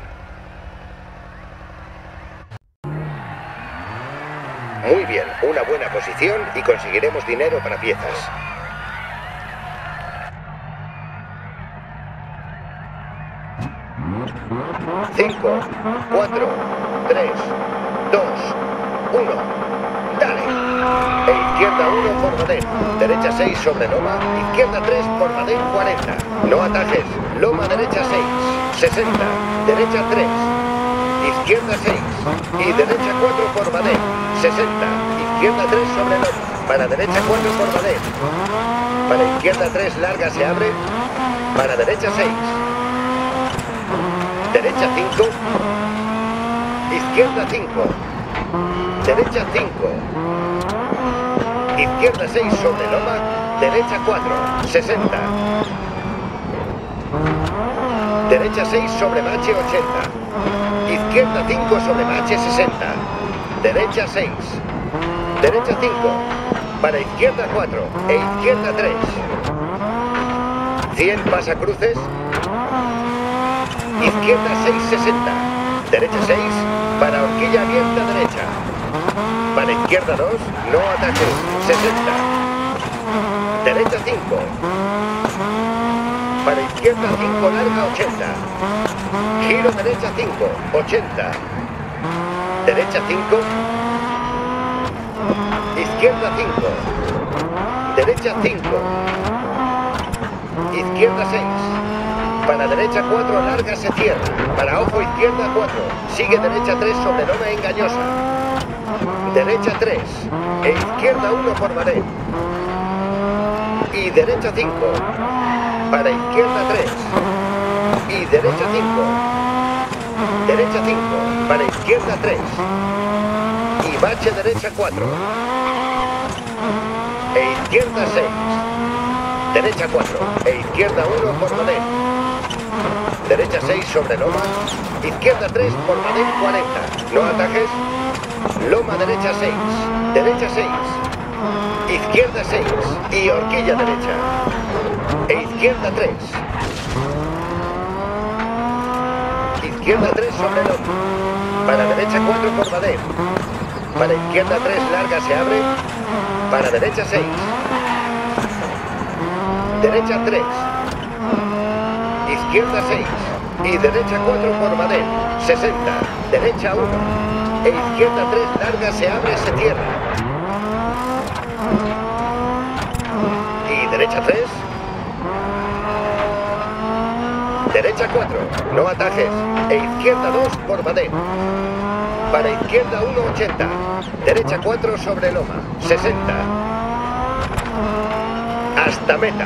Muy bien, una buena posición y conseguiremos dinero para piezas. cinco, cuatro, tres, dos, uno. Dale. E izquierda uno por Madén. Derecha seis sobre loma. Izquierda tres por Madén cuarenta. No atajes. Loma derecha seis. sesenta. Derecha tres. Izquierda seis. Y derecha cuatro por Madén. sesenta. Izquierda tres sobre loma. Para derecha cuatro por Madén. Para izquierda tres larga se abre. Para derecha seis. Derecha cinco. Izquierda cinco. Derecha cinco. Izquierda seis sobre loma. Derecha cuatro. sesenta. Derecha seis sobre bache ochenta. Izquierda cinco sobre bache sesenta. Derecha seis. Derecha cinco. Para izquierda cuatro. E izquierda tres. cien pasacruces. Izquierda seis sesenta. Derecha seis. Para horquilla abierta derecha. Para izquierda dos. No ataques. sesenta. Derecha cinco. Para izquierda cinco, larga ochenta. Giro derecha cinco, ochenta. Derecha cinco. Izquierda cinco. Derecha cinco. Izquierda seis. Para derecha cuatro, larga se cierra. Para ojo izquierda cuatro. Sigue derecha tres sobre loma engañosa. Derecha tres. E izquierda uno por Madén. Y derecha cinco. Para izquierda tres. Y derecha cinco. Derecha cinco. Para izquierda tres. Y bache derecha cuatro. E izquierda seis. Derecha cuatro. E izquierda uno por Madén. Derecha seis sobre loma. Izquierda tres por Madén cuarenta. No atajes. Loma derecha seis. Derecha seis. Izquierda seis. Y horquilla derecha. E izquierda tres. Izquierda tres sobre loma. Para derecha cuatro por Madén. Para izquierda tres, larga se abre. Para derecha seis. Derecha tres. Izquierda seis. Y derecha cuatro por Madén. sesenta. Derecha uno. E izquierda tres, larga se abre, se cierra. Y derecha tres. Derecha cuatro. No atajes. E izquierda dos por Madén. Para izquierda uno, ochenta. Derecha cuatro sobre loma. sesenta. Hasta meta.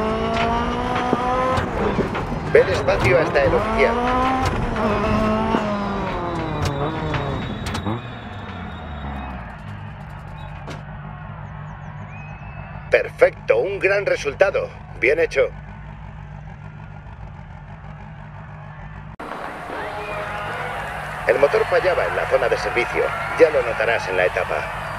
Ve despacio hasta el oficial. Perfecto, un gran resultado. Bien hecho. El motor fallaba en la zona de servicio. Ya lo notarás en la etapa.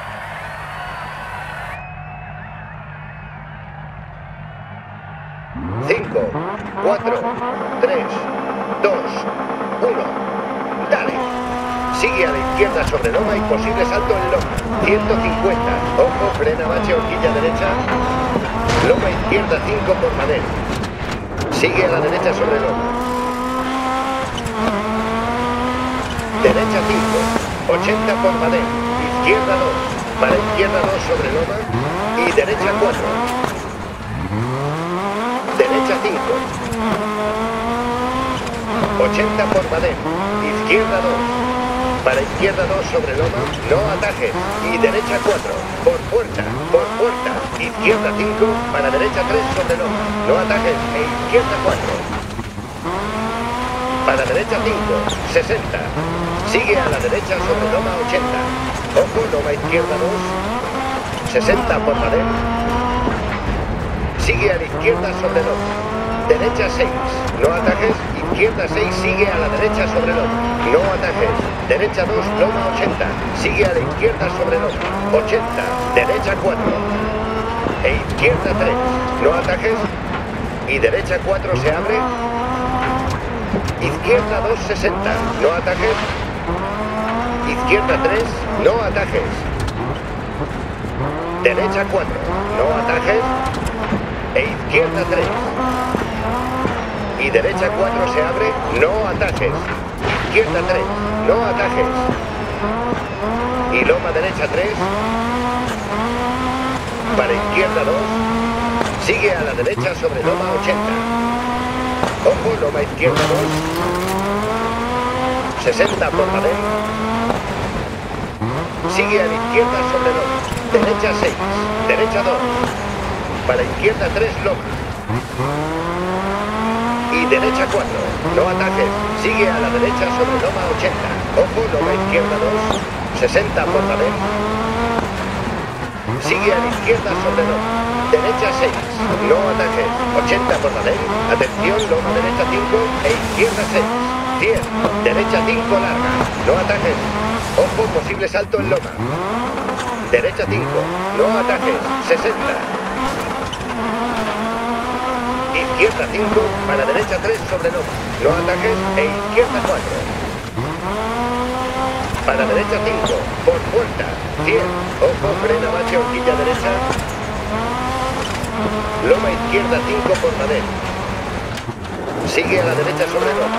cinco, cuatro, tres, dos, uno. Dale. Sigue a la izquierda sobre loma y posible salto en loma. ciento cincuenta. Ojo, frena, bache, horquilla derecha. Loma izquierda cinco por Madén. Sigue a la derecha sobre loma. Derecha cinco. ochenta por Madén. Izquierda dos. Para izquierda dos sobre loma. Y derecha cuatro. Derecha cinco. ochenta por Madén. Izquierda dos. Para izquierda dos sobre loma. No atajes. Y derecha cuatro. Por puerta. Por puerta. Izquierda cinco. Para derecha tres sobre loma. No atajes. E izquierda cuatro. Para derecha cinco. sesenta. Sigue a la derecha sobre loma ochenta. Ojo, loma izquierda dos. sesenta por Madén. Sigue a la izquierda sobre loma. Derecha seis. No atajes. Izquierda seis. Sigue a la derecha sobre loma. No atajes. Derecha dos. Loma ochenta. Sigue a la izquierda sobre loma. ochenta. Derecha cuatro. E izquierda tres. No atajes. Y derecha cuatro se abre. Izquierda dos, sesenta. No atajes. Izquierda tres. No atajes. Derecha cuatro. No atajes. E izquierda tres. Y derecha cuatro se abre. No atajes. Izquierda tres. No atajes. Y loma derecha tres. Para izquierda dos. Sigue a la derecha sobre loma ochenta. Ojo, loma izquierda dos. sesenta por Madén. Sigue a la izquierda sobre loma. Derecha seis. Derecha dos. Para izquierda tres, loma. Y derecha cuatro. No atajes. Sigue a la derecha sobre loma ochenta. Ojo, loma izquierda dos. sesenta por Madén. Sigue a la izquierda sobre loma. Derecha seis. No atajes. ochenta por Madén. Atención, loma derecha cinco e izquierda seis. diez. Derecha cinco larga. No atajes. Ojo, posible salto en loma. Derecha cinco. No atajes. sesenta. Izquierda cinco. Para derecha tres sobre loma. No atajes. E izquierda cuatro. Para derecha cinco. Por puerta. cien. Ojo, frena, bache, horquilla derecha. Loma izquierda cinco por Madén. Sigue a la derecha sobre loma.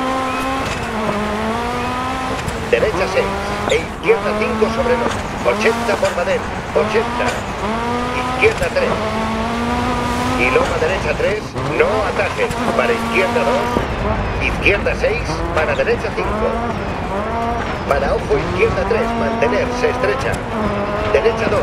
Derecha seis e izquierda cinco sobre loma. ochenta por Madén. ochenta. Izquierda tres. Y loma derecha tres. No atajes. Para izquierda dos. Izquierda seis. Para derecha cinco. Para ojo izquierda tres. Mantener. Se estrecha. Derecha dos.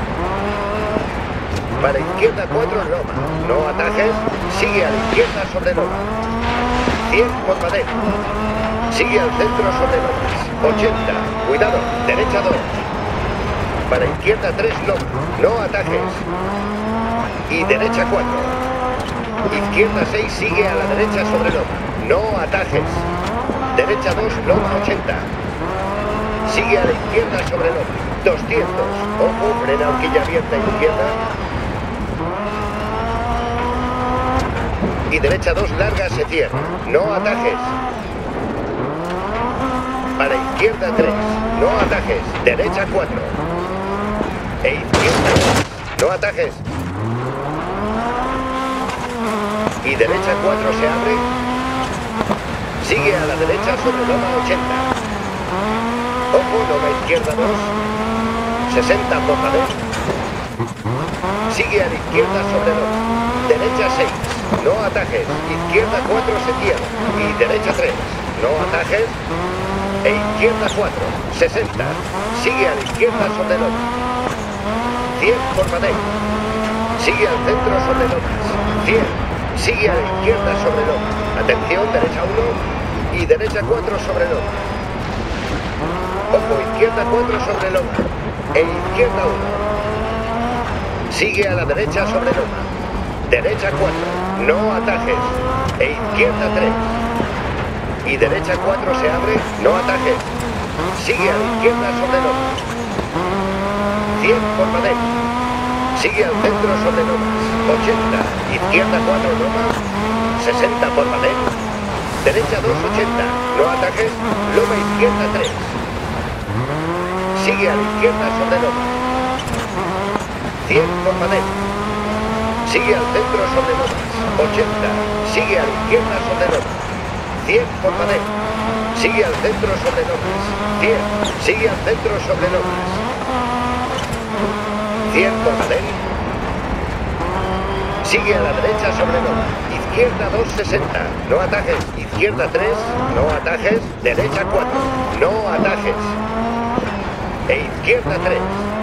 Para izquierda cuatro loma. No atajes. Sigue a la izquierda sobre loma. cien por Madén. Sigue al centro sobre lomas. ochenta. Cuidado. Derecha dos. Para izquierda tres loma. No atajes. Y derecha cuatro. Izquierda seis. Sigue a la derecha sobre loma. No atajes. Derecha dos. Loma ochenta. Sigue a la izquierda sobre loma. doscientos. Ojo. Frena horquilla abierta izquierda. Y derecha dos larga se cierra. No atajes. Para izquierda tres. No atajes. Derecha cuatro. E izquierda dos. No atajes. Y derecha cuatro se abre. Sigue a la derecha sobre loma ochenta. Ojo, loma izquierda dos. sesenta por Madén. Sigue a la izquierda sobre loma. Derecha seis. No atajes. Izquierda cuatro se cierra. Y derecha tres. No atajes. E izquierda cuatro. sesenta. Sigue a la izquierda sobre loma. cien por Madén. Sigue al centro sobre lomas. cien. Sigue a la izquierda sobre loma. Atención, derecha uno. Y derecha cuatro sobre loma. Ojo, izquierda cuatro sobre loma. E izquierda uno. Sigue a la derecha sobre loma. Derecha cuatro. No atajes. E izquierda tres. Y derecha cuatro se abre. No atajes. Sigue a la izquierda sobre loma. cien por Madén. Sigue al centro sobre lomas. ochenta. Izquierda cuatro loma. sesenta por Madén. Derecha dos, ochenta. No atajes. Loma izquierda tres. Sigue a la izquierda sobre loma. cien por Madén. Sigue al centro sobre lomas. ochenta. Sigue a la izquierda sobre lomas. cien por Madén. Sigue al centro sobre lomas. cien. Sigue al centro sobre lomas. cien por Madén. Sigue a la derecha sobre loma. Izquierda dos, sesenta. No atajes. Izquierda tres. No atajes. Derecha cuatro. No atajes. E izquierda tres.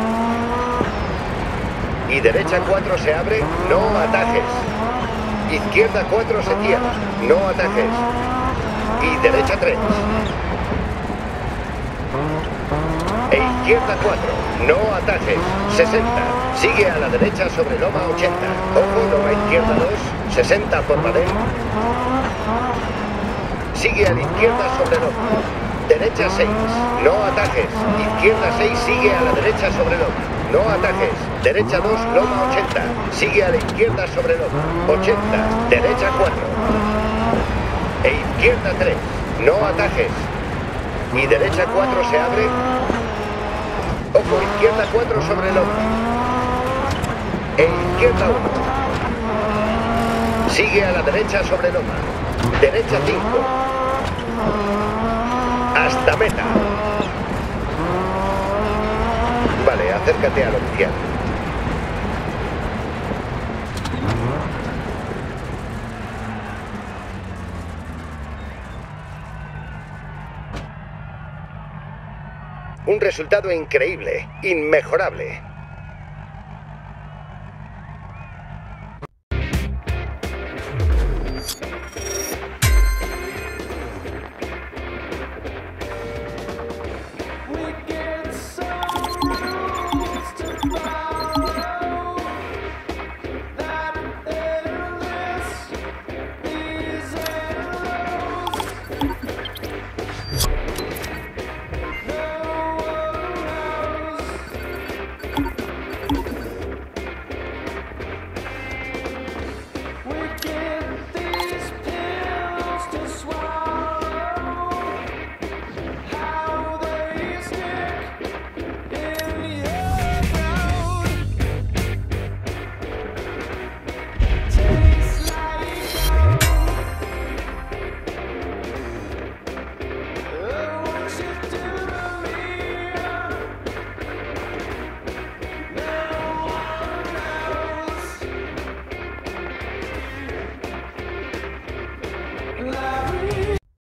Y derecha cuatro se abre. No atajes. Izquierda cuatro se cierra. No atajes. Y derecha tres. E izquierda cuatro. No atajes. sesenta. Sigue a la derecha sobre loma ochenta. Ojo, loma izquierda dos. sesenta por Madén. Sigue a la izquierda sobre loma. Derecha seis. No atajes. Izquierda seis. Sigue a la derecha sobre loma. No atajes. Derecha dos. Loma ochenta. Sigue a la izquierda sobre loma. ochenta. Derecha cuatro. E izquierda tres. No atajes. Y derecha cuatro se abre. Ojo, izquierda cuatro sobre loma. E izquierda uno. Sigue a la derecha sobre loma. Derecha cinco. Hasta meta. Vale, acércate al oficial. Un resultado increíble, inmejorable.